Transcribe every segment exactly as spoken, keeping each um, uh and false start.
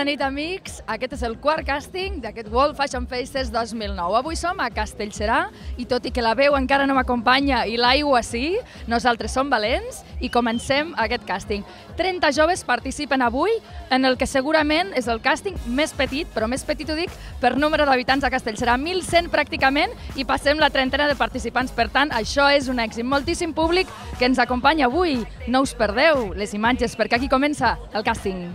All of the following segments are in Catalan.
Bona nit, amics. Aquest és el quart càsting d'aquest World Fashion Faces dos mil nou. Avui som a Castellserà i tot i que la veu encara no m'acompanya i l'aigua sí, nosaltres som valents i comencem aquest càsting. trenta joves participen avui en el que segurament és el càsting més petit, però més petit ho dic per número d'habitants a Castellserà, mil cent pràcticament, i passem la trentena de participants. Per tant, això és un èxit. Moltíssim públic que ens acompanya avui. No us perdeu les imatges perquè aquí comença el càsting.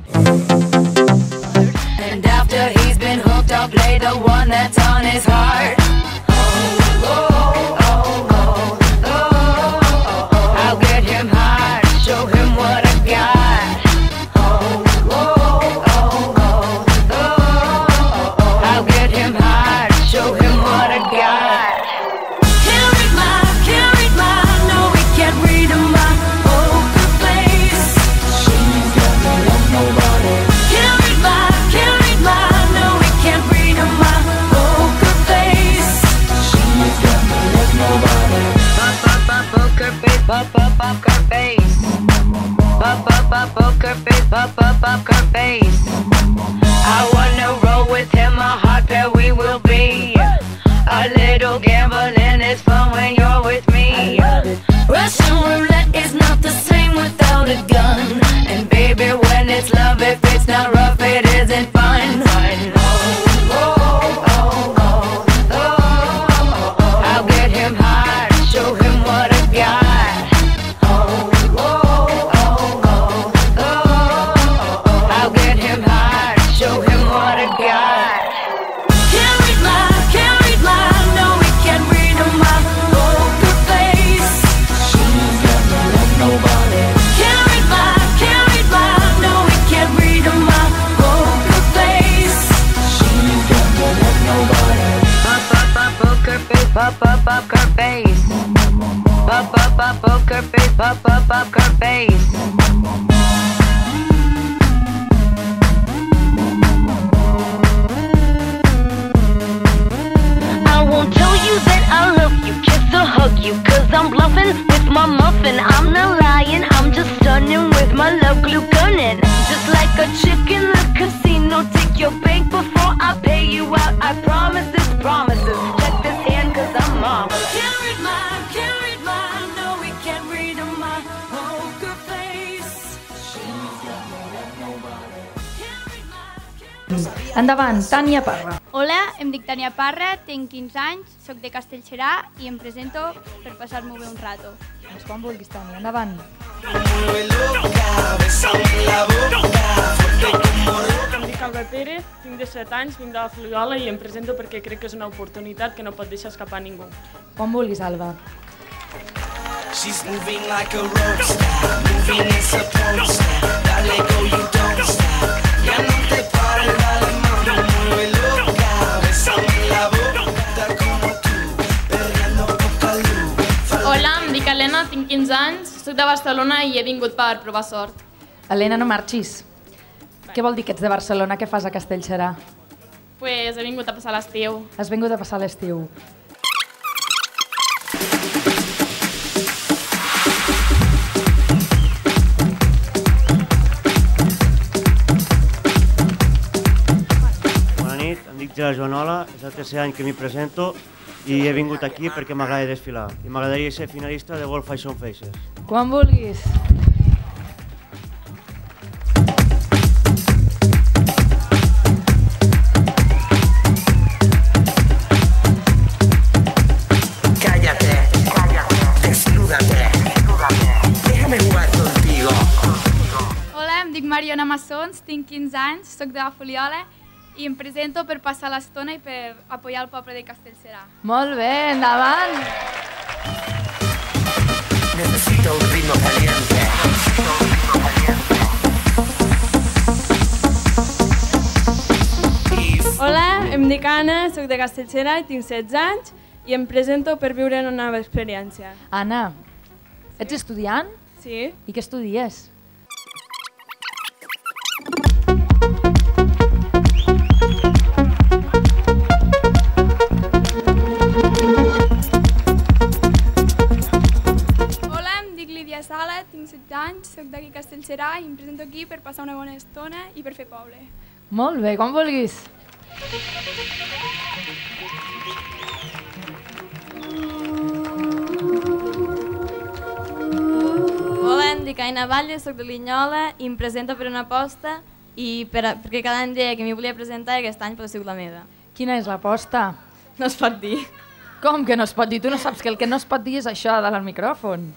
And after he's been hooked, I'll play the one that's on his heart. Oh, oh, oh, oh, oh, oh, oh. I'll get him hard, show him what I got. Oh, oh, oh, oh, oh, oh. I'll get him hard, show him what I got. Can't read my, can't read my, no, we can't read my poker face. She's got me like nobody. Can't read my, can't read my, no, we can't read my poker face. She's got me like nobody. Pop, pop, pop, poker face, pop, pop, poker face. Pop, pop, pop, poker face, pop, pop, poker face. I wanna roll with him, a hot pair we will be. A little gambling is fun when you're with me. Russian roulette is not the same without a gun. And baby, when it's love, if it's not rough, it isn't fun. Oh, oh, oh, oh, oh, oh. I'll get him hard, show him what I got. Oh, oh, oh, oh, oh. I'll get him hard, show him what I got. Can't read my, can't read my, no, we can't read my poker face. She's got me like nobody. Can't read my, can't read my, no, we can't read my poker face. She's got me like nobody. Pop, pop, pop, poker face, pop, pop, poker face. Pop, pop, pop, poker face, pop, pop, poker face. I won't tell you that I love you, kiss or hug you, cause I'm bluffing with my muffin. I'm not lying, I'm just stunning with my love glue gunning. Just like a chick in the casino, take your bank before I pay you out. I promise this promises, check this hand cause I'm mom. Can't read my, can't read my, no we can't read my poker face. She's got me like nobody. Can't read my, can't read my. Endavant, Tània Parra. Hola, em dic Tània Parra, tinc quinze anys, soc de Castellserà i em presento per passar-m'ho bé un rato. Doncs quan vulguis, Tània, endavant. Em dic Alba Pérez, tinc disset anys, vinc de la Fuliola i em presento perquè crec que és una oportunitat que no pot deixar escapar ningú. Quan vulguis, Alba. She's moving like a rockstar, moving in supposed. Dale go, you don't stop. Ya no te pares, dale mami, muy loca. Bésame la boca como tú, perreando poca luz. Hola, em dic Helena, tinc quinze anys, soc de Barcelona i he vingut per provar sort. Helena, no marxis. Què vol dir que ets de Barcelona? Què fas a Castellserà? Pues he vingut a passar l'estiu. Has vingut a passar l'estiu. Bona nit, em dic Gerard Joanola, és el tercer any que m'hi presento i he vingut aquí perquè m'agrada desfilar i m'agradaria ser finalista de World Fashion Faces. Quan vulguis. Cállate, cállate, desnúdate, déjame jugar contigo. Hola, em dic Mariona Massons, tinc quinze anys, soc de la Fuliola i em presento per passar l'estona i per apoyar el poble de Castellserà. Molt bé, endavant. Necesito un ritmo caliente. Hola, em dic Anna, soc de Castellserà i tinc setze anys i em presento per viure una nova experiència. Anna, ets estudiant? Sí? I què estudies? Hola, em dic Lídia Sala, tinc setze anys, soc d'aquí a Castellserà i em presento aquí per passar una bona estona i per fer poble. Molt bé, quan vulguis. Hola, em dic Aina Batlle, soc de Linyola i em presento per una aposta i per a, perquè cada any deia que m'hi volia presentar i aquest any pot ha sigut la meva. Quina és l'aposta? No es pot dir. Com que no es pot dir? Tu no saps que el que no es pot dir és això de al micròfon.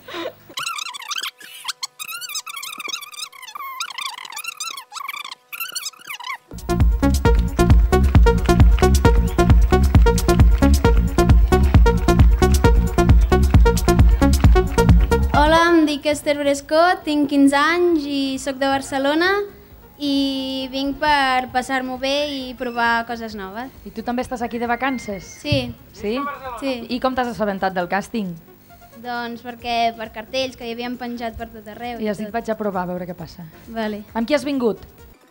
Hola, em dic Esther Brescó, tinc quinze anys i sóc de Barcelona i vinc per passar-m'ho bé i provar coses noves. I tu també estàs aquí de vacances? Sí. Sí? Sí. I com t'has assabentat del càsting? Doncs perquè per cartells que hi havien penjat per tot arreu. I has dit vaig a provar a veure què passa. Vale. Amb qui has vingut?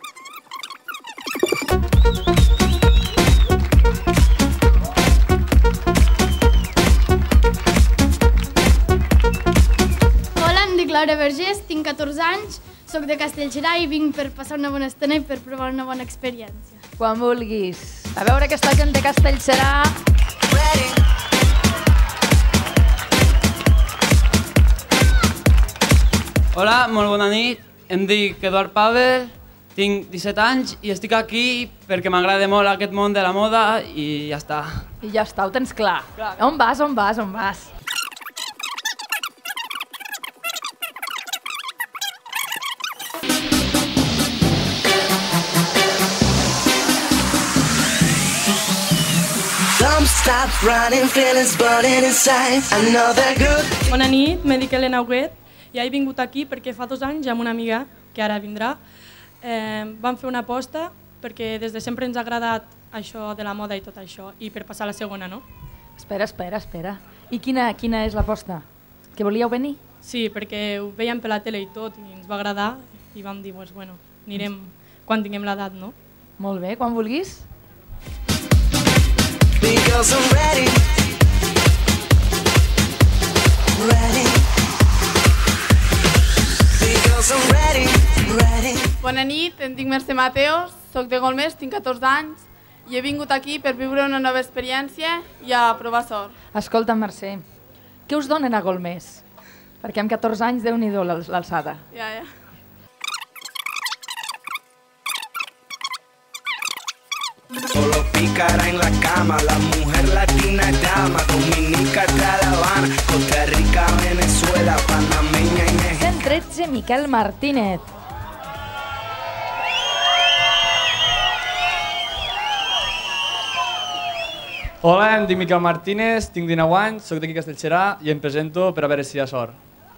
Hola, em dic Laura Vergés, tinc catorze anys, soc de Castellserà i vinc per passar una bona estona i per provar una bona experiència. Quan vulguis. A veure aquesta gent de Castellserà. Hola, molt bona nit. Em dic Eduard Pavel, tinc disset anys i estic aquí perquè m'agrada molt aquest món de la moda i ja està. I ja està, ho tens clar. clar. On vas, on vas, on vas? Don't stop running, feelings burning inside. Another good. Bona nit, me dic Helena Huguet i he vingut aquí perquè fa dos anys amb una amiga, que ara vindrà, eh, vam fer una aposta perquè des de sempre ens ha agradat això de la moda i tot això, i per passar a la segona, no? Espera, espera, espera. I quina, quina és l'aposta? Que volíeu venir? Sí, perquè ho veiem per la tele i tot, i ens va agradar, i vam dir, pues, bueno, anirem quan tinguem l'edat, no? Molt bé, quan vulguis. Because I'm ready. Ready. Because I'm ready. Ready. Bona nit, em dic Mercè Mateos, soc de Golmés, tinc catorze anys i he vingut aquí per viure una nova experiència i a provar sort. Escolta, Mercè, què us donen a Golmés? Perquè amb catorze anys, Déu-n'hi-do l'alçada. Ja, ja. Solo picará en la cama, la mujer latina es dama, Dominica de La Habana, Costa Rica, Venezuela, panameña y México. cent tretze, Miquel Martínez. Hola, em dic Miquel Martínez, tinc dinou anys, soc d'aquí Castellserà i em presento per a veure si hi ha sort.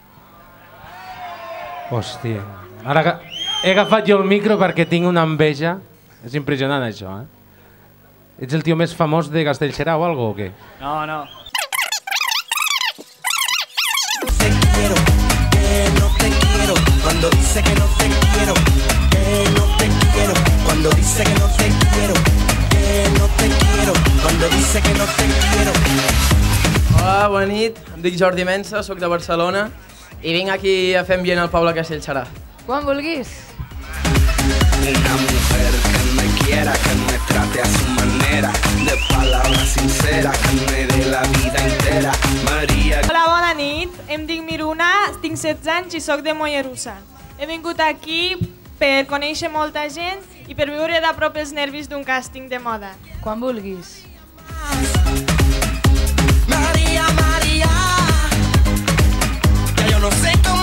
Hòstia, ara que he agafat jo el micro perquè tinc una enveja. És impressionant això, eh? Ets el tio més famós de Castellserà o algo o què? No, no. Te quiero, que no te quiero, cuando dice que no te quiero, que no te quiero, cuando dice que no te quiero, que no te quiero, cuando dice que no te quiero. Hola, bona nit, em dic Jordi Mensa, soc de Barcelona i vinc aquí a fer ambient al poble Castellserà. Quan vulguis. Una mujer que me quiera, que me trate a su manera, de palabras sinceras, que me dé la vida entera. María. Hola, bona nit. Em dic Miruna, tinc setze anys i sóc de Mollerussa. He vingut aquí per conèixer molta gent i per viure de prop els nervis d'un càsting de moda. Quan vulguis. María, María, que yo no sé cómo